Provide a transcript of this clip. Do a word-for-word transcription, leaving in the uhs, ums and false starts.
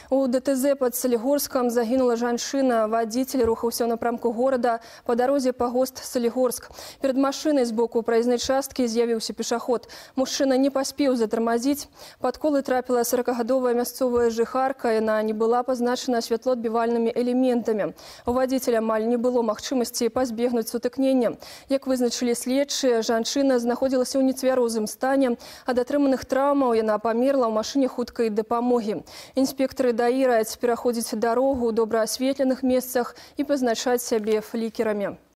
У ДТЗ под Солигорском загинула жанчына. Водитель рухаўся ў напрамку горада по дарозе Пагост-Солигорск. Перед машиной сбоку проездной часткі з'явіўся пешаход. Мужчына не паспеў затормозить. Под колы трапила сорокагадовая мясцовая жыхарка. Яна не была позначена святлоадбівальнымі элементами. У водителя амаль не было магчымасці пазбегнуць сутыкнення. Як вызначылі следчыя, жанчына знаходзілася ў нецвярозым стане. Ад атрыманых траўмаў яна памерла ў машыне хуткай дапамогі. Інспектары даі раяць пераходзіць дарогу ў добра асветленых месцах і пазначаць сябе флікерамі.